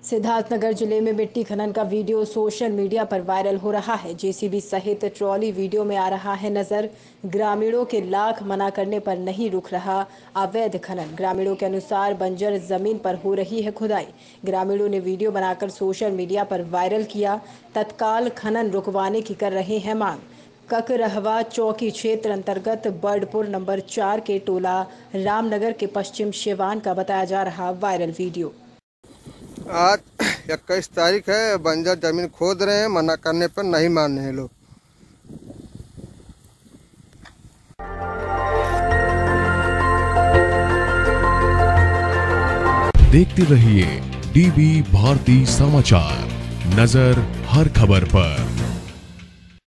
सिद्धार्थनगर जिले में मिट्टी खनन का वीडियो सोशल मीडिया पर वायरल हो रहा है। जेसीबी सहित ट्रॉली वीडियो में आ रहा है नजर। ग्रामीणों के लाख मना करने पर नहीं रुक रहा अवैध खनन। ग्रामीणों के अनुसार बंजर जमीन पर हो रही है खुदाई। ग्रामीणों ने वीडियो बनाकर सोशल मीडिया पर वायरल किया। तत्काल खनन रुकवाने की कर रहे हैं मांग। ककरहवा चौकी क्षेत्र अंतर्गत बर्डपुर नंबर 4 के टोला रामनगर के पश्चिम शेवान का बताया जा रहा वायरल वीडियो। आज 21 तारीख है। बंजर जमीन खोद रहे हैं, मना करने पर नहीं मान रहे हैं लोग। देखते रहिए डीवी भारती समाचार, नजर हर खबर पर।